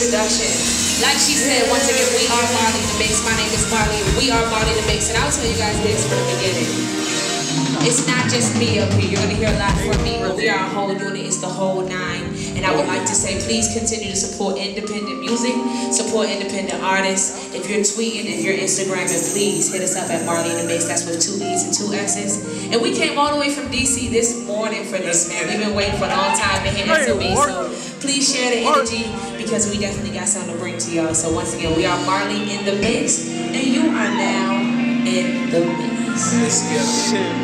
introduction. Like she said, once again, we are Marley the Mix. My name is Marley. We are Marley the Mix. And I'll tell you guys this from the beginning. It's not just me up here. You're going to hear a lot from me, but we are a whole unit. It's the whole nine. And I would like to say, please continue to support independent music, support independent artists. If you're tweeting, if you're Instagramming, please hit us up at Marley the Mix. That's with 2 E's and 2 S's. And we came all the way from DC this morning for this, man. We've been waiting for a long time to hit SME. So please share the energy because we definitely got something to bring to y'all. So once again, we are Marley in the Mix, and you are now in the mix. Let's get it.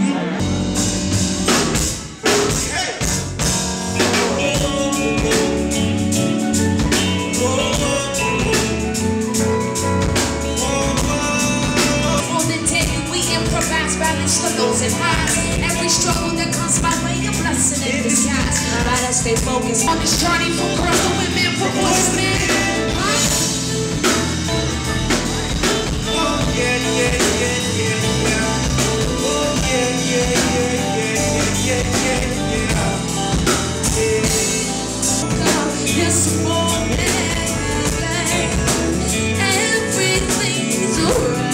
Struggles and highs. Every struggle that comes my way, a blessing in disguise. I gotta stay focused on this journey for girls and women, for boys and men. Oh yeah, yeah, yeah, yeah, yeah. Oh yeah, yeah, yeah, yeah, yeah, yeah, yeah. This morning, everything's alright.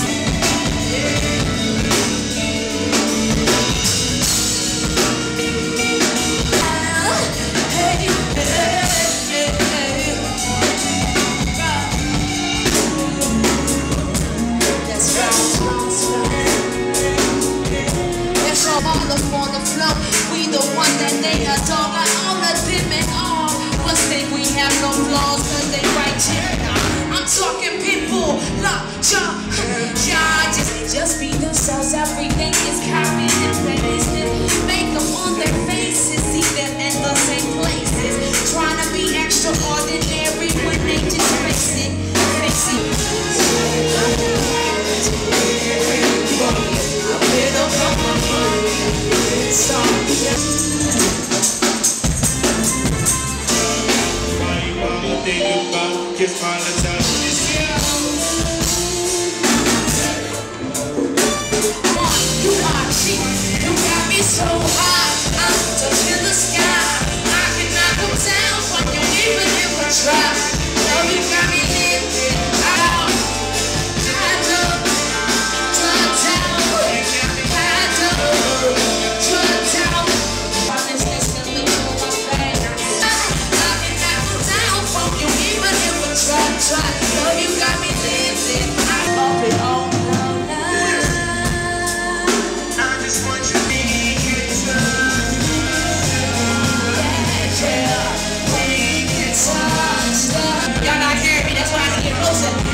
On the floor, we the one that they adore. Like all of them and all, but think we have no flaws, cause they right here. I'm talking people, lock, jaw, just be themselves. Everything is copied and pasted. Makeup on their faces, see them in the same places. Trying to be extraordinary when they just face it. Kiss my little you got me so high, I'm touching the sky. I cannot go down from you even if I try. No, you got me living out. I know, trying to tell. I know, trying to tell. Honestness can make you my fan. I cannot go down from you even if I try. No, you got me living. I'm up and on. Y'all not hearing me, that's why I have to get closer.